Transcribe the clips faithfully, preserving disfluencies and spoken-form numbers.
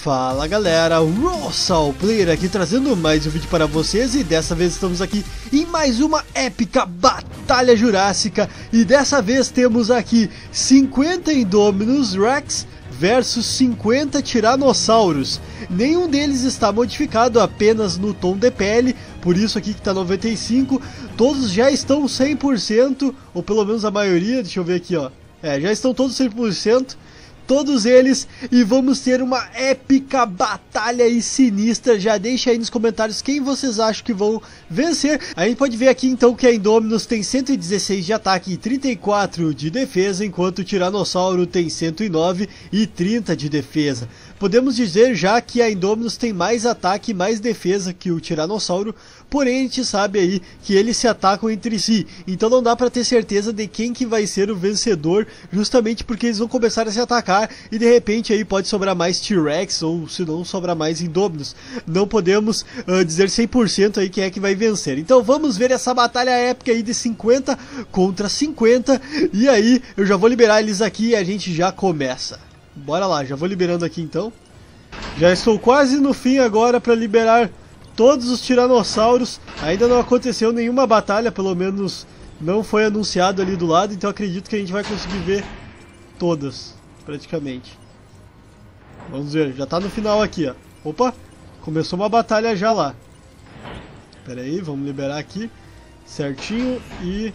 Fala galera, Rossal Player aqui trazendo mais um vídeo para vocês e dessa vez estamos aqui em mais uma épica batalha jurássica e dessa vez temos aqui cinquenta Indominus Rex versus cinquenta Tiranossauros. Nenhum deles está modificado, apenas no tom de pele, por isso aqui que está noventa e cinco, todos já estão cem por cento, ou pelo menos a maioria, deixa eu ver aqui ó, é, já estão todos cem por cento. Todos eles, e vamos ter uma épica batalha e sinistra. Já deixa aí nos comentários quem vocês acham que vão vencer. A gente pode ver aqui então que a Indominus tem cento e dezesseis de ataque e trinta e quatro de defesa, enquanto o Tiranossauro tem cento e nove e trinta de defesa. Podemos dizer já que a Indominus tem mais ataque e mais defesa que o Tiranossauro, porém a gente sabe aí que eles se atacam entre si, então não dá para ter certeza de quem que vai ser o vencedor, justamente porque eles vão começar a se atacar e de repente aí pode sobrar mais T-Rex ou se não sobrar mais Indominus. Não podemos uh, dizer cem por cento aí quem é que vai vencer. Então vamos ver essa batalha épica aí de cinquenta contra cinquenta e aí eu já vou liberar eles aqui e a gente já começa. Bora lá, já vou liberando aqui então. Já estou quase no fim agora para liberar todos os tiranossauros. Ainda não aconteceu nenhuma batalha, pelo menos não foi anunciado ali do lado, então acredito que a gente vai conseguir ver todas, praticamente. Vamos ver, já tá no final aqui, ó. Opa, começou uma batalha já lá. Pera aí, vamos liberar aqui certinho e...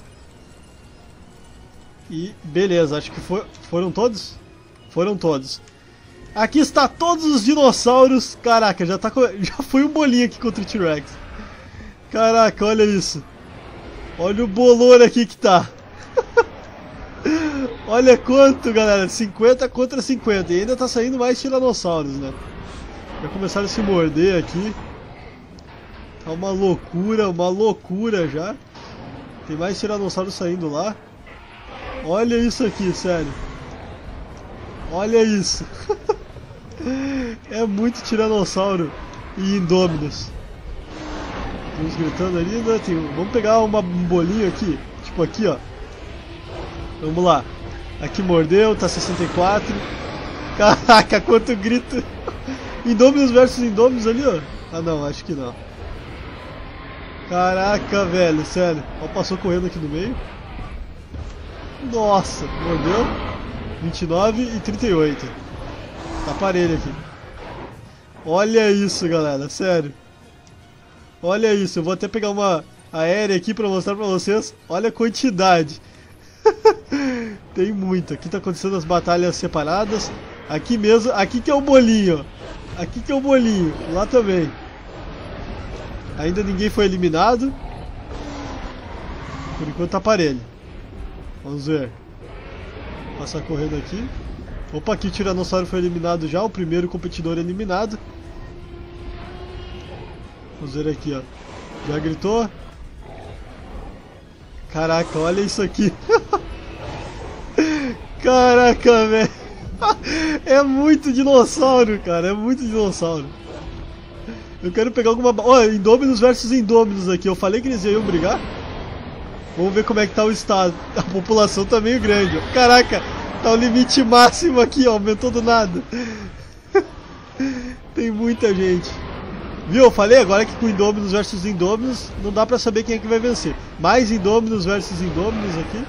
E beleza, acho que for... foram todos? Foram todos. Aqui está todos os dinossauros. Caraca, já, tá, já foi um bolinho aqui contra o T-Rex. Caraca, olha isso. Olha o bolor aqui que tá. Olha quanto, galera. cinquenta contra cinquenta. E ainda tá saindo mais tiranossauros, né? Já começaram a se morder aqui. Tá uma loucura, uma loucura já. Tem mais tiranossauros saindo lá. Olha isso aqui, sério. Olha isso. É muito tiranossauro e Indominus. Tem uns gritando ali, né? Tem... Vamos pegar uma, um bolinho aqui. Tipo aqui, ó. Vamos lá. Aqui mordeu, tá sessenta e quatro. Caraca, quanto grito. Indominus versus Indominus ali, ó. Ah não, acho que não. Caraca, velho, sério. Ó, passou correndo aqui no meio. Nossa, mordeu. vinte e nove e trinta e oito. Tá parelho aqui. Olha isso, galera, sério. Olha isso, eu vou até pegar uma aérea aqui pra mostrar pra vocês. Olha a quantidade. Tem muito. Aqui tá acontecendo as batalhas separadas. Aqui mesmo, aqui que é o bolinho. Aqui que é o bolinho, lá também. Ainda ninguém foi eliminado. Por enquanto tá parelho. Vamos ver. Passar correndo aqui. Opa, aqui o Tiranossauro foi eliminado já, o primeiro competidor eliminado. Vamos ver aqui, ó. Já gritou. Caraca, olha isso aqui. Caraca, velho. É muito dinossauro, cara. É muito dinossauro. Eu quero pegar alguma... Ó, oh, Indominus versus Indominus aqui. Eu falei que eles iam brigar. Vamos ver como é que tá o estado. A população tá meio grande. Caraca, tá o limite máximo aqui, ó. Aumentou do nada. Tem muita gente. Viu? Eu falei agora que com Indominus versus Indominus não dá pra saber quem é que vai vencer. Mais Indominus versus Indominus aqui.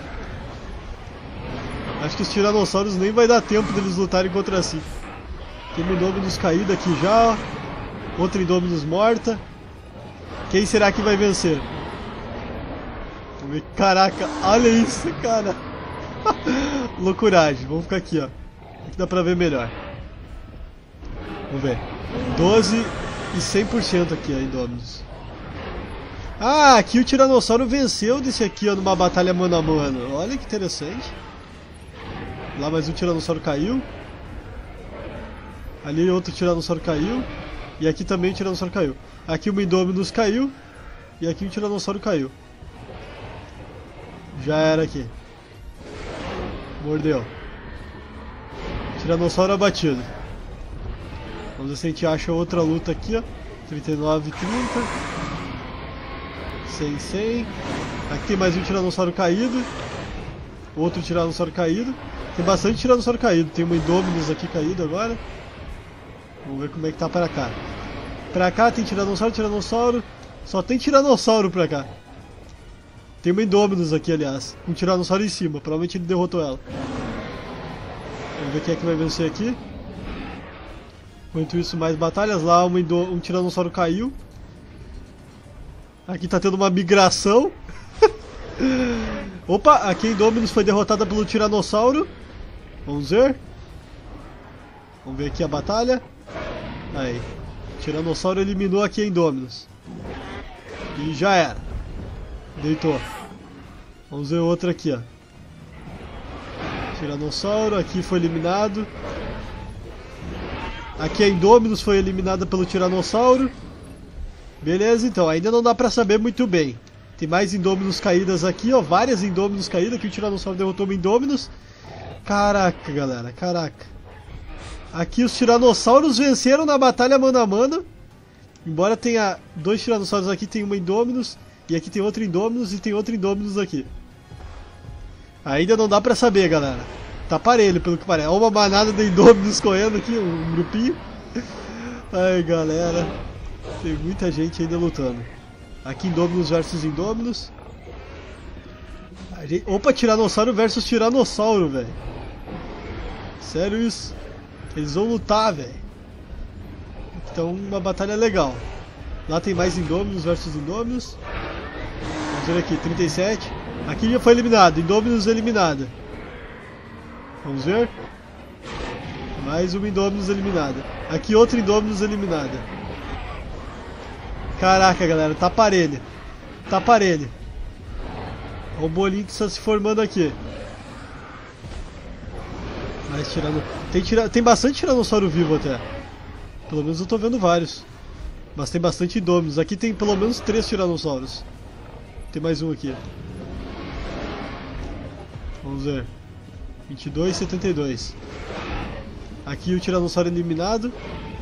Acho que os tiranossauros nem vai dar tempo deles lutarem contra si. Tem um Indominus caído aqui já. Outra Indominus morta. Quem será que vai vencer? Caraca, olha isso, cara. Loucuragem. Vamos ficar aqui, ó. Aqui dá pra ver melhor. Vamos ver. doze e cem por cento aqui, ó, Indominus. Ah, aqui o Tiranossauro venceu desse aqui, ó, numa batalha mano a mano. Olha que interessante. Lá mais um Tiranossauro caiu. Ali outro Tiranossauro caiu. E aqui também o Tiranossauro caiu. Aqui uma Indominus caiu. E aqui o Tiranossauro caiu. Já era aqui. Mordeu. Tiranossauro abatido. Vamos ver se a gente acha outra luta aqui, ó. trinta e nove e trinta. cem, cem. Aqui tem mais um Tiranossauro caído. Outro Tiranossauro caído. Tem bastante Tiranossauro caído. Tem uma Indominus aqui caído agora. Vamos ver como é que tá pra cá. Pra cá tem tiranossauro, tiranossauro. Só tem tiranossauro pra cá. Tem uma Indominus aqui, aliás. Um tiranossauro em cima. Provavelmente ele derrotou ela. Vamos ver quem é que vai vencer aqui. Enquanto isso, mais batalhas. Lá uma Indo... um tiranossauro caiu. Aqui tá tendo uma migração. Opa, aqui a Indominus foi derrotada pelo tiranossauro. Vamos ver. Vamos ver aqui a batalha. Aí. O tiranossauro eliminou aqui a Indominus. E já era. Deitou. Vamos ver outra aqui, ó. Tiranossauro, aqui foi eliminado. Aqui a Indominus foi eliminada pelo tiranossauro. Beleza, então, ainda não dá pra saber muito bem. Tem mais Indominus caídas aqui, ó. Várias Indominus caídas, aqui o tiranossauro derrotou uma Indominus. Caraca, galera, caraca. Aqui os tiranossauros venceram na batalha mano a mano. Embora tenha dois tiranossauros aqui, tem uma Indominus. E aqui tem outra Indominus e tem outra Indominus aqui. Ainda não dá pra saber, galera. Tá parelho, pelo que parece. Olha uma manada de Indominus correndo aqui, um grupinho. Ai, galera. Tem muita gente ainda lutando. Aqui Indominus versus Indominus. Gente... Opa, Tiranossauro versus Tiranossauro, velho. Sério isso? Eles vão lutar, velho. Então, uma batalha legal. Lá tem mais Indominus versus Indominus. Vamos ver aqui, trinta e sete. Aqui já foi eliminado, Indominus eliminada. Vamos ver. Mais uma Indominus eliminada. Aqui outra Indominus eliminada. Caraca, galera, tá parelho. Tá parelho. Olha o bolinho que está se formando aqui. Mas tirando... Tem, tira... tem bastante tiranossauro vivo até. Pelo menos eu tô vendo vários. Mas tem bastante Indominus. Aqui tem pelo menos três tiranossauros. Tem mais um aqui. Vamos ver. vinte e dois, setenta e dois. Aqui o tiranossauro eliminado.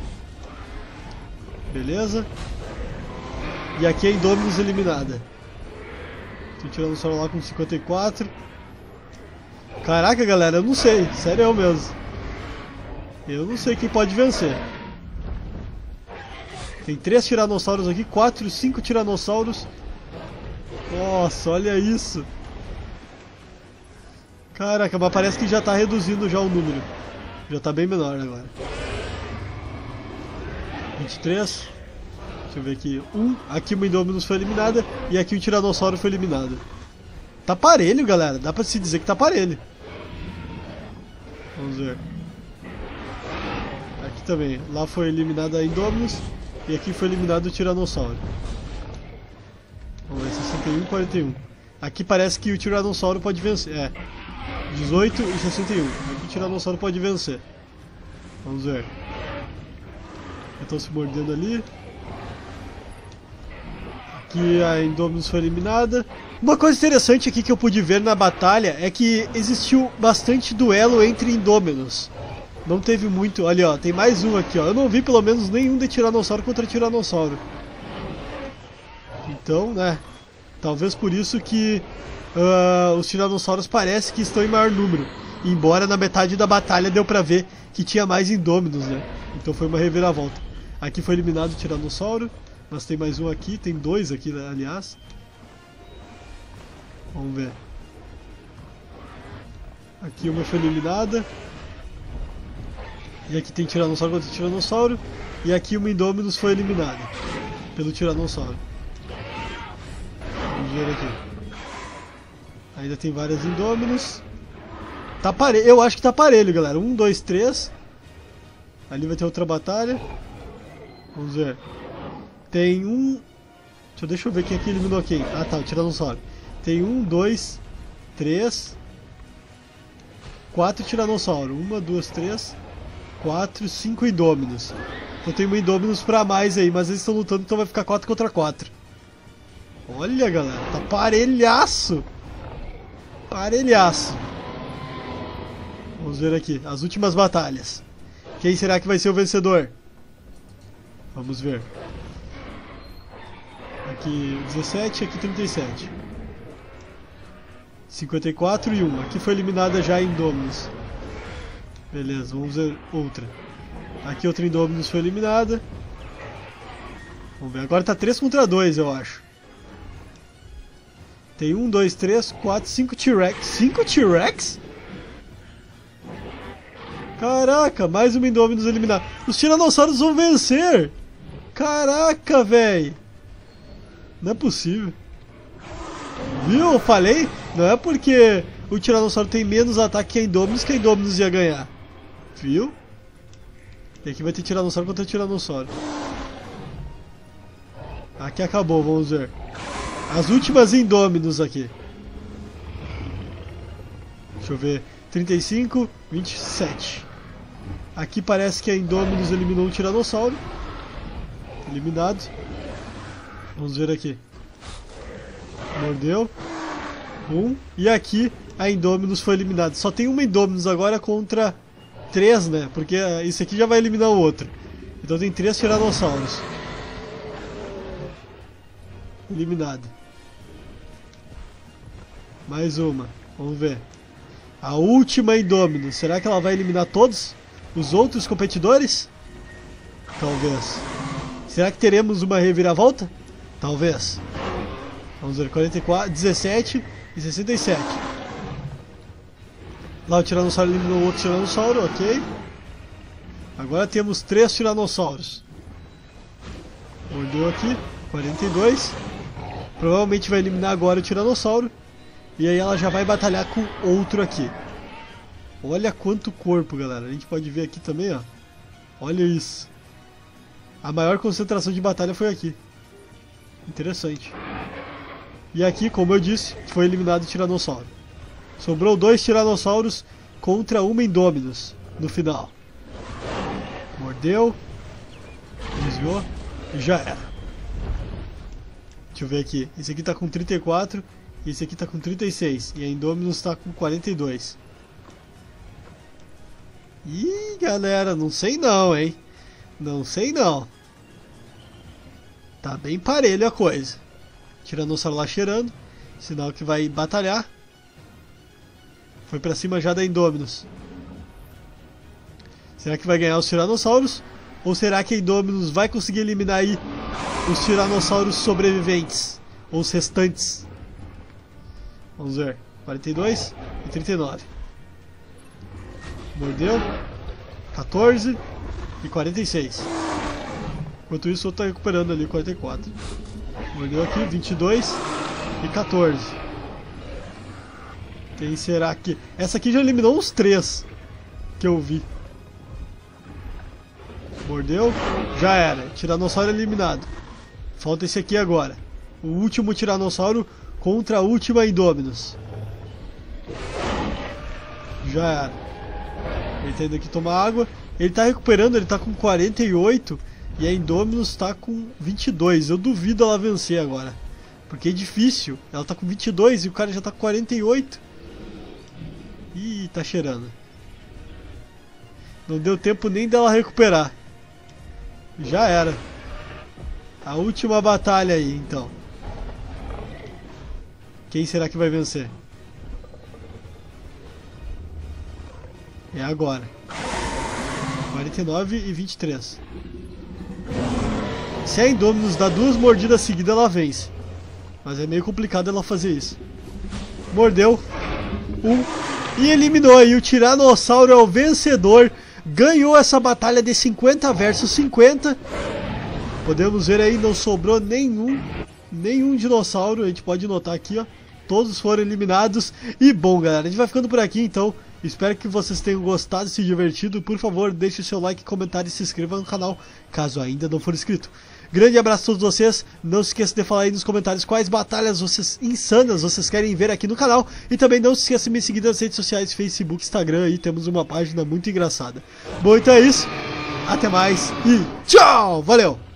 Beleza. E aqui a Indominus eliminada. Tem o tiranossauro lá com cinquenta e quatro. Caraca, galera, eu não sei. Sério eu mesmo. Eu não sei quem pode vencer. Tem três tiranossauros aqui, quatro, cinco tiranossauros. Nossa, olha isso. Caraca, mas parece que já tá reduzindo já o número. Já tá bem menor agora. vinte e três. Deixa eu ver aqui. um. Aqui uma Indominus foi eliminada. E aqui o tiranossauro foi eliminado. Tá parelho, galera. Dá pra se dizer que tá parelho. Vamos ver. Aqui também. Lá foi eliminada a Indominus. E aqui foi eliminado o tiranossauro. Vamos ver, sessenta e um, quarenta e um. Aqui parece que o tiranossauro pode vencer. É. dezoito e sessenta e um. Aqui o tiranossauro pode vencer. Vamos ver. Estão se mordendo ali. Aqui a Indominus foi eliminada. Uma coisa interessante aqui que eu pude ver na batalha é que existiu bastante duelo entre Indominus. Não teve muito. Olha, ó, tem mais um aqui, ó. Eu não vi pelo menos nenhum de tiranossauro contra tiranossauro. Então, né? Talvez por isso que uh, os tiranossauros parecem que estão em maior número. Embora na metade da batalha deu pra ver que tinha mais Indominus, né? Então foi uma reviravolta. Aqui foi eliminado o tiranossauro. Mas tem mais um aqui, tem dois aqui, aliás. Vamos ver. Aqui uma foi eliminada. E aqui tem tiranossauro contra tiranossauro. E aqui uma Indominus foi eliminada pelo tiranossauro. Vamos ver aqui. Ainda tem várias Indominus. Tá parelho, eu acho que tá parelho, galera. Um, dois, três. Ali vai ter outra batalha. Vamos ver. Tem um... Deixa eu, deixa eu ver quem aqui eliminou quem. Ah tá, o tiranossauro. Tem um, dois, três, quatro tiranossauro. Uma, duas, três, quatro, cinco Indominus. Então tem uma Indominus pra mais aí, mas eles estão lutando, então vai ficar quatro contra quatro. Olha, galera, tá parelhaço. Parelhaço. Vamos ver aqui, as últimas batalhas. Quem será que vai ser o vencedor? Vamos ver. Aqui dezessete, aqui trinta e sete. cinquenta e quatro e um. Aqui foi eliminada já a Indominus. Beleza, vamos ver outra. Aqui outra Indominus foi eliminada. Vamos ver, agora tá três contra dois, eu acho. Tem um, dois, três, quatro, cinco T-Rex. cinco T-Rex? Caraca, mais uma Indominus eliminada. Os tiranossauros vão vencer! Caraca, velho! Não é possível. Viu? Eu falei? Não é porque o tiranossauro tem menos ataque que a Indominus que a Indominus ia ganhar. Viu? E aqui vai ter tiranossauro contra tiranossauro. Aqui acabou, vamos ver. As últimas Indominus aqui. Deixa eu ver. trinta e cinco, vinte e sete. Aqui parece que a Indominus eliminou um tiranossauro. Eliminado. Vamos ver aqui. Mordeu. Um. E aqui a Indominus foi eliminada. Só tem uma Indominus agora contra três, né? Porque isso aqui já vai eliminar o outro. Então tem três tiranossauros. Eliminado. Mais uma. Vamos ver. A última Indominus. Será que ela vai eliminar todos os outros competidores? Talvez. Será que teremos uma reviravolta? Talvez. Vamos ver. quarenta e quatro, dezessete e sessenta e sete. Lá o tiranossauro eliminou o outro tiranossauro. Ok. Agora temos três tiranossauros. Mordeu aqui. quarenta e dois. Provavelmente vai eliminar agora o tiranossauro. E aí ela já vai batalhar com outro aqui. Olha quanto corpo, galera. A gente pode ver aqui também, ó. Olha isso. A maior concentração de batalha foi aqui. Interessante. E aqui, como eu disse, foi eliminado o tiranossauro. Sobrou dois tiranossauros contra uma Indominus no final. Mordeu. Desviou. E já era. Deixa eu ver aqui. Esse aqui tá com trinta e quatro. E esse aqui tá com trinta e seis. E a Indominus tá com quarenta e dois. Ih, galera, não sei não, hein? Não sei não. Tá bem parelho a coisa. Tiranossauro lá cheirando. Sinal que vai batalhar. Foi pra cima já da Indominus. Será que vai ganhar os tiranossauros? Ou será que a Indominus vai conseguir eliminar aí os tiranossauros sobreviventes? Ou os restantes? Vamos ver. quarenta e dois e trinta e nove. Mordeu. quatorze e quarenta e seis. Enquanto isso, o outro tá recuperando ali quarenta e quatro. Mordeu aqui. vinte e dois e quatorze. Quem será que... Essa aqui já eliminou uns três que eu vi. Mordeu. Já era. Tiranossauro eliminado. Falta esse aqui agora. O último tiranossauro contra a última Indominus. Já era. Ele tá indo aqui tomar água. Ele tá recuperando, ele tá com quarenta e oito. E a Indominus tá com vinte e dois. Eu duvido ela vencer agora. Porque é difícil. Ela tá com vinte e dois e o cara já tá com quarenta e oito. Ih, tá cheirando. Não deu tempo nem dela recuperar. Já era. A última batalha aí, então. Quem será que vai vencer? É agora. quarenta e nove e vinte e três. Se a Indominus dá duas mordidas seguidas, ela vence. Mas é meio complicado ela fazer isso. Mordeu. Um. E eliminou aí. O Tiranossauro é o vencedor. Ganhou essa batalha de cinquenta versus cinquenta. Podemos ver aí, não sobrou nenhum. Nenhum dinossauro. A gente pode notar aqui, ó. Todos foram eliminados. E bom, galera, a gente vai ficando por aqui então. Espero que vocês tenham gostado e se divertido. Por favor, deixe o seu like, comentário e se inscreva no canal, caso ainda não for inscrito. Grande abraço a todos vocês. Não se esqueça de falar aí nos comentários quais batalhas vocês insanas vocês querem ver aqui no canal. E também não se esqueça de me seguir nas redes sociais, Facebook, Instagram. Aí temos uma página muito engraçada. Bom, então é isso. Até mais e tchau! Valeu!